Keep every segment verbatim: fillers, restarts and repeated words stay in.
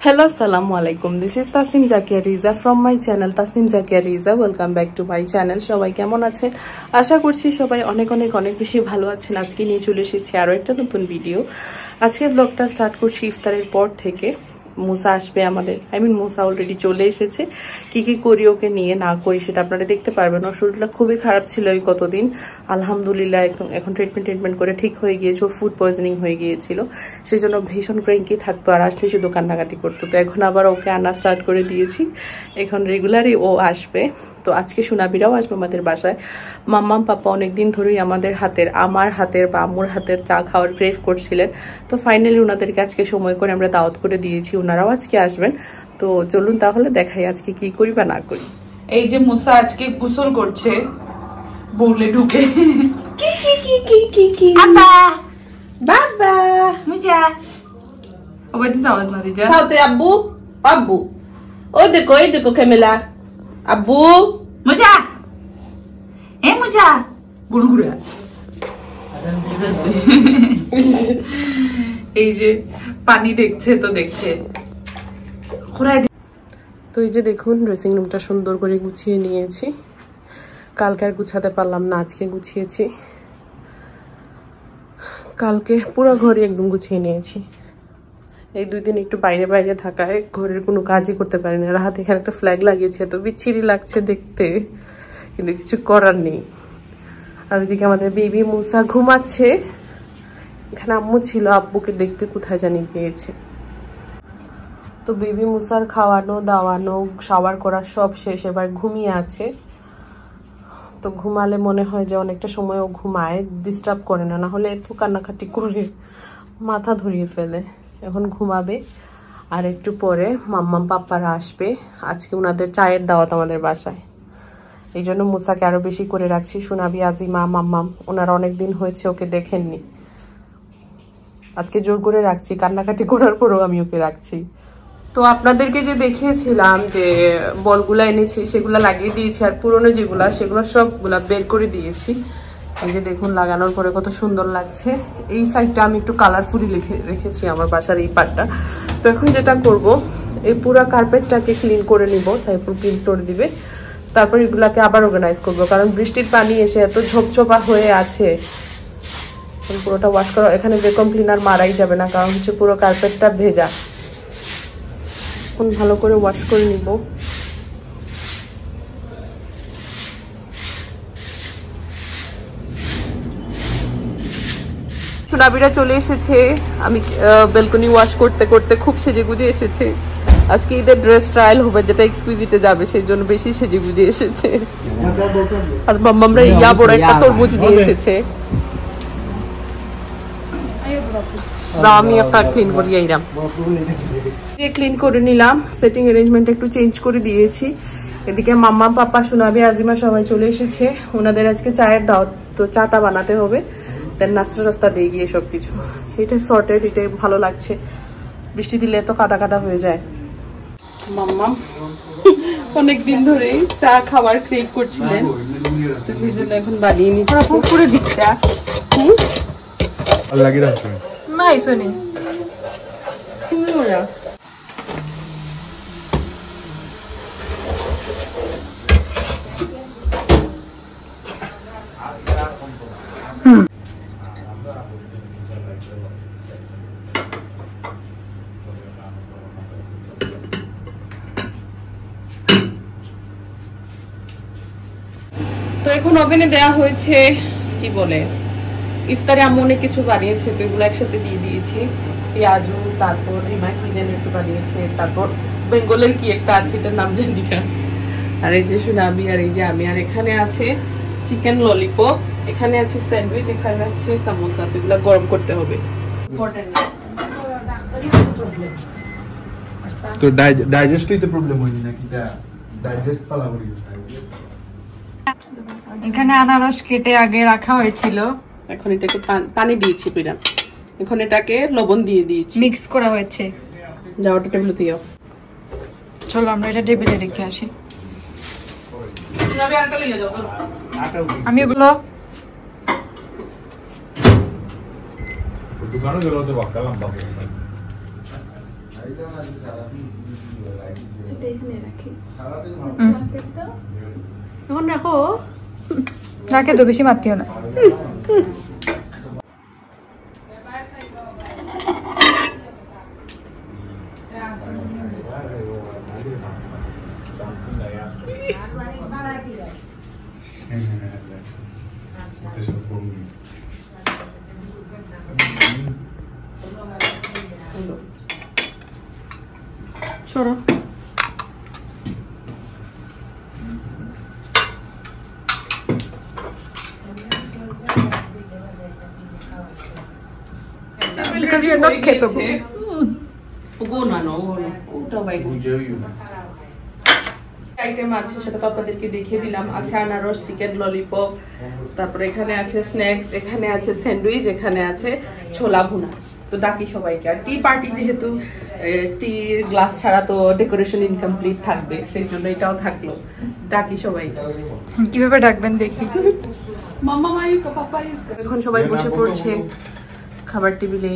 Hello, assalamu alaikum. This is Tasnim Zakia Riza from my channel Tasnim Zakia Riza. Welcome back to my channel. সবাই কেমন আছেন? আশা করছি সবাই অনেক অনেক অনেক বেশি ভালো আছেন। আজকে নিয়ে চলে এসেছি আরো একটা নতুন ভিডিও। আজকে ব্লগটা স্টার্ট করছি ইফতারের পর থেকে। মুসা আসবে আমাদের, আই মিন মুসা অলরেডি চলে এসেছে। কি কি করি ওকে নিয়ে না করি সেটা আপনারা দেখতে পারবেন। ওর শরীরটা খুবই খারাপ ছিল এই কতদিন, আলহামদুলিল্লাহ এখন ট্রিটমেন্ট ট্রিটমেন্ট করে ঠিক হয়ে গিয়েছে। ওর ফুড পয়জনিং হয়ে গিয়েছিল, সেই জন্য ভীষণ ক্র্যাঙ্কি থাকতো আর আসলে শুধু কান্নাকাটি করতো। তো এখন আবার ওকে আনা স্টার্ট করে দিয়েছি, এখন রেগুলারই ও আসবে। তো আজকে সুনাবিরাও আসবে আমাদের বাসায়। মাম্মাম পাপা অনেকদিন ধরেই আমাদের হাতের আমার হাতের বা আম্মুর হাতের চা খাওয়ার ক্রেভ করছিলেন। তো ফাইনালি ওনাদেরকে আজকে সময় করে আমরা দাওয়াত করে দিয়েছি, ওনারাও আজকে আসবেন। তো চলুন তাহলে দেখাই আজকে কি করি বা না করি। এই যে মুসা আজকে গোসল করছে বউলে ঢুকে। কি কি কি কি কি কি বাবা বাবা মুজা ওই দিস আওয়াজ মারি যা সাথে আব্বু আব্বু ওই দেখো এই দেখো ক্যামেরা আব্বু মুজা এ মুজা গুড়গুড়া। এই যে পানি দেখছে তো দেখছে। তো এই যে দেখুন ড্রেসিং রুমটা সুন্দর করে গুছিয়ে নিয়েছি। কালকে আর গুছাতে পারলাম না, আজকে গুছিয়েছি। কালকে পুরো ঘরে একদম গুছিয়ে নিয়েছি। এই দুই দিন একটু বাইরে বাইরে থাকায় ঘরের কোনো কাজই করতে পারিনি। আর হাতে এখানে একটা ফ্ল্যাগ লাগিয়েছে, তো বিচ্ছিরি লাগছে দেখতে, কিন্তু কিছু করার নেই। আর ওইদিকে আমাদের বেবি মুসা ঘুমাচ্ছে। এখানে আম্মু ছিল, আব্বুকে দেখতে কোথায় জানি গিয়েছে। তো বেবি মুসার খাওয়ানো দাওয়ানো শাওয়ার করা সব শেষ, এবার ঘুমিয়ে আছে। তো ঘুমালে মনে হয় যে অনেকটা সময় ও ঘুমায়, ডিস্টার্ব করে না, না হলে এত কান্নাকাটি করে মাথা ধরিয়ে ফেলে। এখন ঘুমাবে। আর একটু পরে মাম্মাম পাপ্পারা আসবে। আজকে ওনাদের চায়ের দাওয়াত আমাদের বাসায়, এই জন্য মুসাকে আরো বেশি করে রাখছি। সুনাবি, আজিমা, মাম্মাম ওনারা অনেকদিন হয়েছে ওকে দেখেননি, আজকে জোর করে রাখছি। কান্নাকাটি করার পরও আমি ওকে রাখছি। তো আপনাদেরকে যে দেখিয়েছিলাম যে বলগুলা এনেছি সেগুলা লাগিয়ে দিয়েছি, আর পুরনো যেগুলা সেগুলো সবগুলা বের করে দিয়েছি। এই যে দেখুন লাগানোর পরে কত সুন্দর লাগছে। এই সাইডটা আমি একটু কালারফুলি লিখে রেখেছি আমার বাসার এই পার্টটা। তো এখন যেটা করব, এই পুরো কার্পেটটাকে ক্লিন করে নিব, সাইফুল ক্লিন করে দিবে। তারপর এগুলাকে আবার অর্গানাইজ করবো, কারণ বৃষ্টির পানি এসে এত ঝোপঝোপা হয়ে আছে। পুরোটা ওয়াশ করা, এখানে ভ্যাকুয়াম ক্লিনার মারাই যাবে না, কারণ হচ্ছে পুরো কার্পেটটা ভেজা। এখন ভালো করে ওয়াশ করে নিব। সুনাবিরা চলে এসেছে। আমি ব্যালকনি ওয়াশ করতে করতে খুব সেজে গুজে এসেছে। আজকে ঈদের ড্রেস ট্রায়াল হবে, যেটা এক্সকুইজিটে যাবে, সেই জন্য বেশি সেজে গুজে এসেছে। আর মাম্মামরা ইয়া বড় একটা তরমুজ নিয়ে এসেছে। আমি একটা ক্লিন করি এইরাম ক্লিন করে নিলাম। সেটিং অ্যারেঞ্জমেন্ট একটু চেঞ্জ করে দিয়েছি। এদিকে মাম্মা পাপা সুনাবি আজিমা সবাই চলে এসেছে। ওনাদের আজকে চায়ের দাওয়াত, তো চাটা বানাতে হবে, দেন নাস্তা টাস্তা দিয়ে গিয়ে সবকিছু। এটা সর্টেড, এটাই ভালো লাগছে। বৃষ্টি দিলে তো কাদা কাদা হয়ে যায়। মাম্মা অনেকদিন ধরে চা খাবার ক্রেভ করছিলেন, তো সেই জন্য এখন বানিয়ে নিচ্ছি। পুরো দিকটা নাই শুনি তো এখন ওভেনে দেওয়া হয়েছে কি বলে ইফতারে আম্মু অনেক কিছু বানিয়েছে, তো এগুলো একসাথে দিয়ে দিয়েছি। পেঁয়াজু, তারপর রিমা কি জানি একটু বানিয়েছে, তারপর বেঙ্গলের কি একটা আছে, এটার নাম জানি না। আর এই যে সুনাবি, আর এই যে আমি। আর এখানে আছে চিকেন ললিপপ, এখানে আছে স্যান্ডউইচ, এখানে আছে সামোসা। তো এগুলো গরম করতে হবে। তো ডাইজেস্ট হইতে প্রবলেম হয়নি নাকি? ডাইজেস্ট পালা করি। এখানে আনারস কেটে আগে রাখা হয়েছিল, এখন এটাকে পানি দিয়েছি পিরাম, এখন এটাকে লবণ দিয়ে দিয়েছি, মিক্স করা হয়েছে। যাও ওটা টেবিলে দিও। চলো আমরা এটা টেবিলে রেখে আসি। আমি এগুলো দোকানে গেলে তো বাক্কা লম্বা এখন রাখো, রাখে তো, বেশি মারতেও না। সরো। Because you're not capable. Item আছে সেটা তো আপনাদেরকে দেখিয়ে দিলাম। আছে আনারস, চিকেন ললিপপ, তারপরে এখানে আছে স্ন্যাক্স, এখানে আছে স্যান্ডউইচ, এখানে আছে ছোলা ভুনা। তো ডাকি সবাইকে। আর টি পার্টি যেহেতু টি গ্লাস ছাড়া তো ডেকোরেশন ইনকমপ্লিট থাকবে, সেই জন্য এটাও থাকলো। ডাকি সবাইকে। কিভাবে ডাকবেন দেখি। মাম্মা মাইকা পাপা। এখন সবাই বসে পড়ছে খাবার টেবিলে।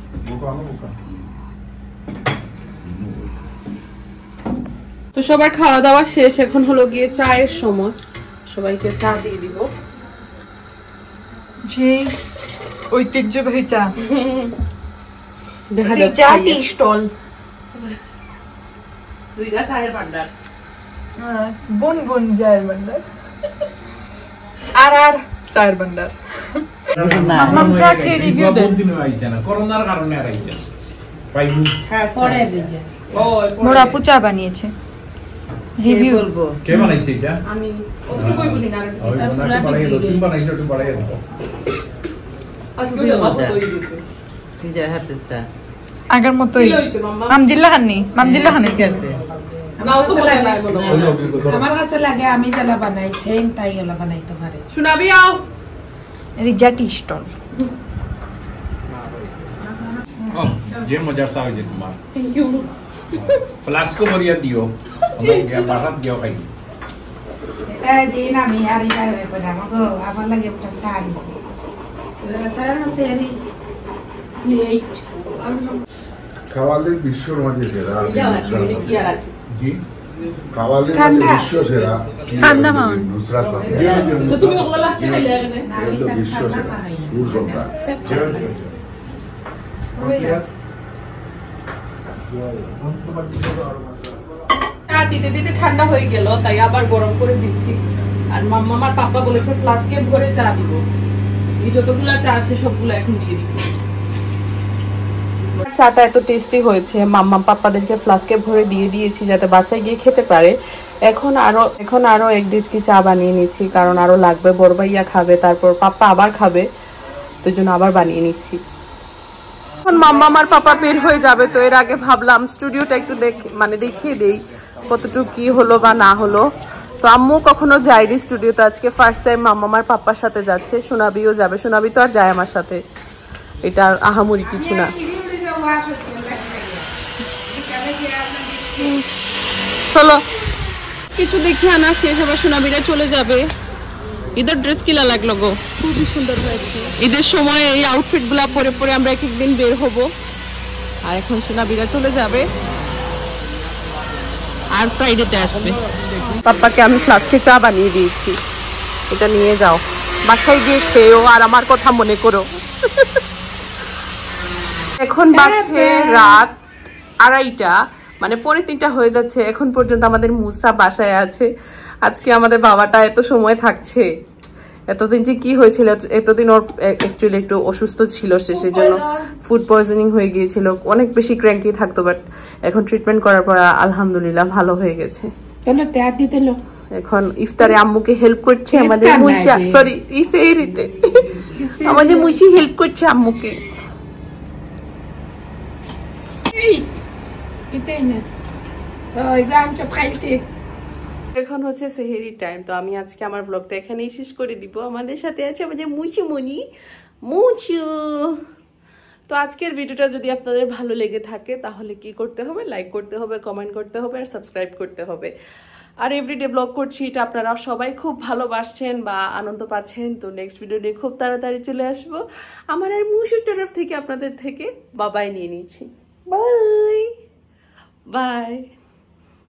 তো সবার খাওয়া দাওয়া শেষ, এখন হলো গিয়ে চায়ের সময়। সবাইকে চা দিয়ে দিব। সেই ঐতিহ্যবাহী চা। দেখা যাচ্ছে চা টি স্টল। দুইটা চায়ের ভান্ডার। বোন বোন চায়ের ভান্ডার। আর আর চায়ের ভান্ডার। মাম্মাম চা খেয়ে রিভিউ দেন। করোনার কারণে আর আইছে। পাইনি। হ্যাঁ, পরে দিছে। ও, মোর আপু চা বানিয়েছে। রিভিউ বলবো। কে বানাইছে এটা? আমি ওটুকু কই বলি না। এটা পুরো বানাই দাও, তুমি বানাইছো একটু বানাই দাও। আজকে ওই অত তৈরি হইছে। ঠিক আছে, হাতে চা। আগের মতই। কি হইছে মাম্মা? মামজিল্লা খাননি, মামজিল্লা খান। ঠিক আছে। না তো বলে না বলো। আমার কাছে লাগে আমি যেটা বানাই সেম তাই এলা বানাইতে পারে। শোনাবি আও। Reza tea stall. ও, যে মজার চা হইছে তোমার। Thank you. ফ্লাস্কো ভরিয়া দিও। আমরা বারাত দিও খাই। এই দিন আমি আর ইবারে করে আমাকে আমার লাগে একটা শাড়ি। তারা না শাড়ি লেট। কাওয়ালের বিশ্বর মাঝে সেরা কি আর আছে? জি। কাওয়ালের মাঝে বিশ্ব সেরা ঠান্ডা মাউন নুসরাত ফাতে তো তুমি ওগুলো লাস্টে খাইলে না। এলো বিশ্ব সেরা সুর সম্রাট চা দিতে দিতে ঠান্ডা হয়ে গেল, তাই আবার গরম করে দিচ্ছি। আর মাম্মা আমার পাপা বলেছে ফ্লাস্কে ভরে চা দিব। এই যতগুলা চা আছে সবগুলো এখন দিয়ে দিব। চাটা এত টেস্টি হয়েছে, মাম্মা পাপাদেরকে ফ্লাস্কে ভরে দিয়ে দিয়েছি যাতে বাসায় গিয়ে খেতে পারে। এখন আরো এখন আরো এক ডিস্কি চা বানিয়ে নিচ্ছি, কারণ আরো লাগবে। বড় ভাইয়া খাবে, তারপর পাপা আবার খাবে, তো জন্য আবার বানিয়ে নিচ্ছি। এখন মাম্মা আমার পাপা বের হয়ে যাবে, তো এর আগে ভাবলাম স্টুডিওটা একটু দেখে মানে দেখিয়ে দেই কতটুকু কি হলো বা না হলো। তো আম্মু কখনো যায়নি স্টুডিওতে, আজকে ফার্স্ট টাইম মাম্মা আমার পাপার সাথে যাচ্ছে। সোনাবিও যাবে, সোনাবি তো আর যায় আমার সাথে, এটা আহামরি কিছু না। চলো কিছু দেখি আনা শেষ, আবার সোনাবিরা চলে যাবে। ঈদের ড্রেস কিলা লাগলো গো? খুবই সুন্দর হয়েছে। ঈদের সময় এই আউটফিট গুলা পরে পরে আমরা এক একদিন বের হব। আর এখন সোনাবিরা চলে যাবে, আর ফ্রাইডেতে আসবে। পাপ্পাকে আমি ফ্লাস্কে চা বানিয়ে দিয়েছি, এটা নিয়ে যাও, বাসায় গিয়ে খেয়েও আর আমার কথা মনে করো। এখন বাজছে রাত আড়াইটা, মানে পৌনে তিনটা হয়ে যাচ্ছে। এখন পর্যন্ত আমাদের মুসা বাসায় আছে। আজকে আমাদের বাবাটা এত সময় থাকছে, এতদিন যে কি হয়েছিল, এতদিন ওর অ্যাকচুয়ালি একটু অসুস্থ ছিল, সে সেজন্য ফুড পয়জনিং হয়ে গিয়েছিল, অনেক বেশি ক্র্যাঙ্কি থাকতো, বাট এখন ট্রিটমেন্ট করার পর আলহামদুলিল্লাহ ভালো হয়ে গেছে। এখন ইফতারে আম্মুকে হেল্প করছে আমাদের মুসা, সরি ইসেরিতে আমাদের মুসি হেল্প করছে আম্মুকে। এখন হচ্ছে সেহেরি টাইম, তো আমি আজকে আমার ব্লগটা এখানেই শেষ করে দিব। আমাদের সাথে আছে আমাদের মুচু মনি মুচু। তো আজকের ভিডিওটা যদি আপনাদের ভালো লেগে থাকে তাহলে কি করতে হবে? লাইক করতে হবে, কমেন্ট করতে হবে, আর সাবস্ক্রাইব করতে হবে। আর এভরিডে ব্লগ করছি, এটা আপনারা সবাই খুব ভালোবাসছেন বা আনন্দ পাচ্ছেন। তো নেক্সট ভিডিও নিয়ে খুব তাড়াতাড়ি চলে আসবো। আমার আর মুচুর তরফ থেকে আপনাদের থেকে বাবাই নিয়ে নিচ্ছি। বাই। বাই।